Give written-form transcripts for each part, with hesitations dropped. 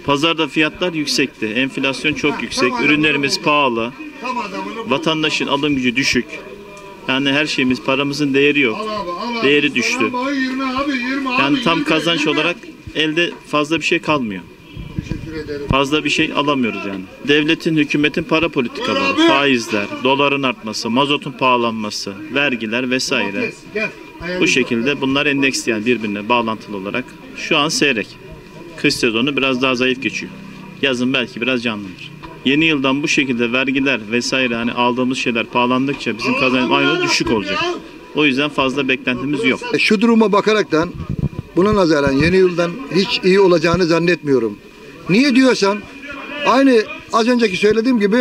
Pazarda fiyatlar yüksekti. Enflasyon çok yüksek. Ürünlerimiz pahalı. Vatandaşın alım gücü düşük. Yani her şeyimiz, paramızın değeri yok. Değeri düştü. Yani tam kazanç olarak elde fazla bir şey kalmıyor. Fazla bir şey alamıyoruz yani. Devletin, hükümetin para politikaları, faizler, doların artması, mazotun pahalanması, vergiler vesaire. Bu şekilde bunlar endeksli, yani birbirine bağlantılı olarak. Şu an seyrek. Kış sezonu biraz daha zayıf geçiyor. Yazın belki biraz canlıdır. Yeni yıldan bu şekilde vergiler vesaire, hani aldığımız şeyler pahalandıkça bizim kazancımız aynı düşük olacak. O yüzden fazla beklentimiz yok. Şu duruma bakaraktan buna nazaran yeni yıldan hiç iyi olacağını zannetmiyorum. Niye diyorsan, aynı az önceki söylediğim gibi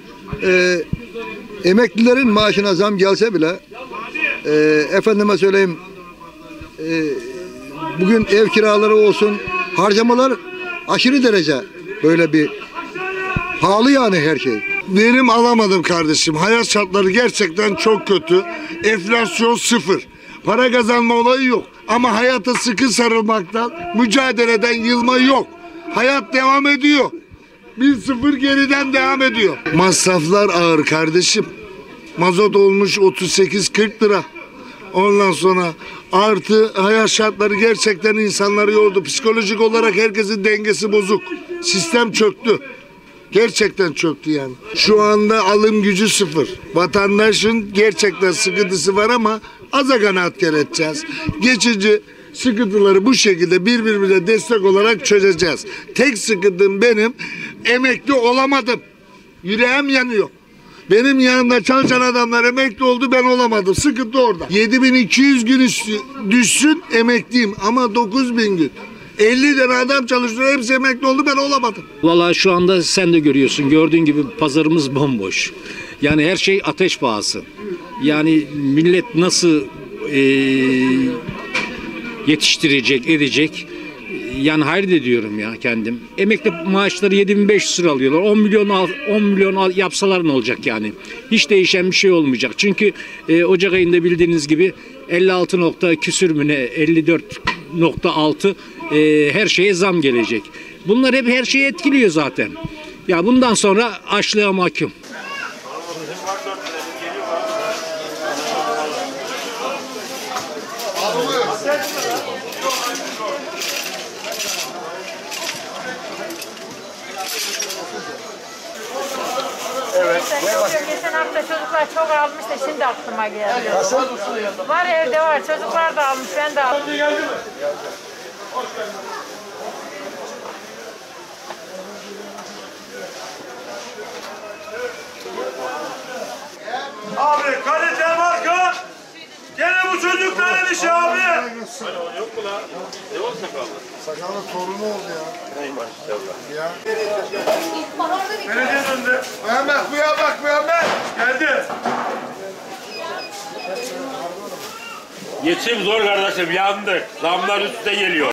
emeklilerin maaşına zam gelse bile efendime söyleyeyim bugün ev kiraları olsun, harcamalar aşırı derece böyle bir pahalı yani her şey. Verim alamadım kardeşim. Hayat şartları gerçekten çok kötü. Enflasyon sıfır. Para kazanma olayı yok. Ama hayata sıkı sarılmaktan, mücadeleden yılma yok. Hayat devam ediyor. 1-0 geriden devam ediyor. Masraflar ağır kardeşim. Mazot olmuş 38-40 lira. Ondan sonra artı hayat şartları gerçekten insanları yordu. Psikolojik olarak herkesin dengesi bozuk. Sistem çöktü. Gerçekten çöktü yani. Şu anda alım gücü sıfır. Vatandaşın gerçekten sıkıntısı var ama aza kanaatkar edeceğiz. Geçici sıkıntıları bu şekilde birbirimize destek olarak çözeceğiz. Tek sıkıntım benim, emekli olamadım. Yüreğim yanıyor. Benim yanımda çalışan adamlar emekli oldu, ben olamadım. Sıkıntı orada. 7200 gün düşsün emekliyim ama 9000 gün. 50 tane adam çalışıyor, hepsi emekli oldu, ben olamadım. Vallahi şu anda sen de görüyorsun, gördüğün gibi pazarımız bomboş. Yani her şey ateş pahası. Yani millet nasıl yetiştirecek, edecek? Yani hayret ediyorum ya kendim. Emekli maaşları 7500 lira alıyorlar. 10 milyon yapsalar ne olacak yani? Hiç değişen bir şey olmayacak. Çünkü Ocak ayında bildiğiniz gibi 56 nokta küsür mü ne, 54.6 her şeye zam gelecek. Bunlar hep her şeyi etkiliyor zaten. Ya bundan sonra açlığa mahkum. Evet. Geçen hafta çocuklar çok almış da şimdi aklıma geldi. Var, evde var. Çocuklar da almış, ben de aldım. Abi kalite marka. Gene bu çocukların işi abi. Yok mu lan? Ne oldu sakallı? Sakallı torunu oldu ya. Ney maşallah. Ya. Belediye döndü. Mehmet buraya bak Mehmet. Geldi. Geçim zor kardeşim, yandık. Zamlar üstte geliyor.